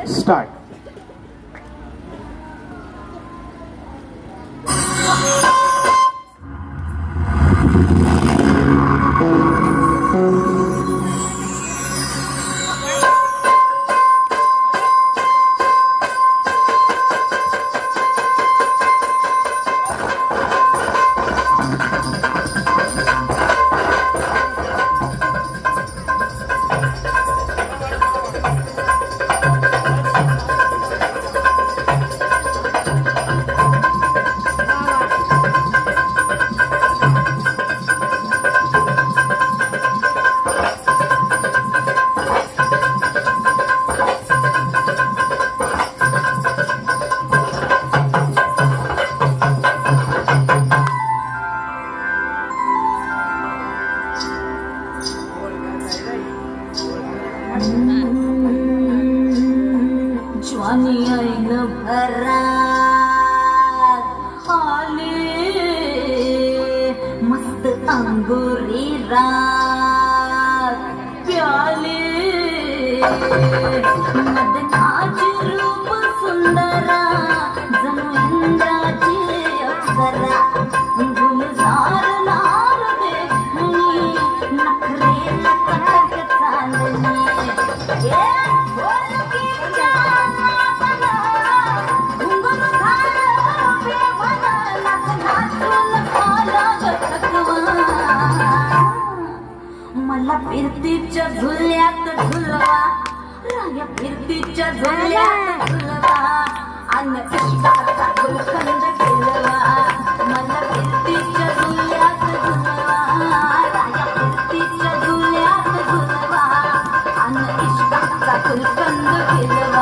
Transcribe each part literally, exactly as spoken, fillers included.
Start. ज्वानी ऐन भरात आले मस्त अंगुरी रात प्याले मदनाची रूप सुंदरा जणू इंद्राची अप्सरा गुलजार लाल देखणी नखरेला कटक चालली मला फिरतीच्या झुल्यात झुलवा राया फिरतीच्या झुल्यात झुलवा आणि इश्काचा गुलकंद केलवा मला फिरतीच्या झुल्यात झुलवा राया फिरतीच्या झुल्यात झुलवा आणि इश्काचा गुलकंद केलवा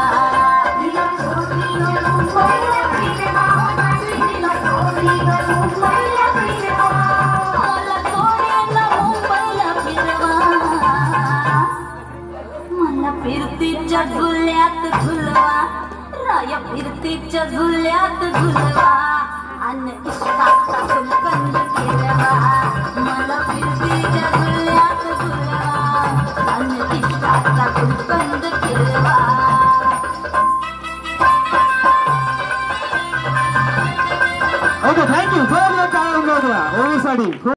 फिरतीच्या झुल्यात झुलवा राया फिरतीच्या झुल्यात झुलवा आणि इश्काचा गुलकंद केलवा मला फिरतीच्या झुल्यात झुलवा आणि इश्काचा गुलकंद केलवा Okay, thank you. Very good time, everybody.